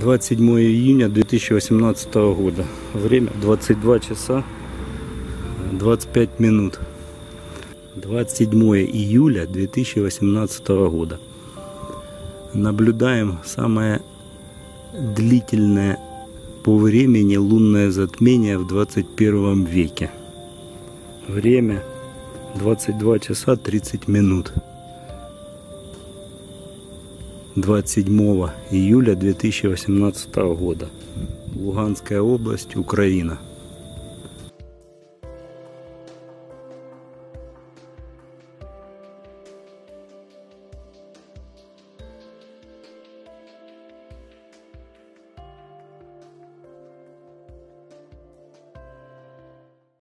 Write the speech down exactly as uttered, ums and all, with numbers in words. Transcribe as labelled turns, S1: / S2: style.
S1: двадцать седьмое июня две тысячи восемнадцатого года. Время двадцать два часа двадцать пять минут. двадцать седьмое июля две тысячи восемнадцатого года. Наблюдаем самое длительное по времени лунное затмение в двадцать первом веке. Время двадцать два часа тридцать минут. двадцать седьмого июля две тысячи восемнадцатого года. Луганская область, Украина.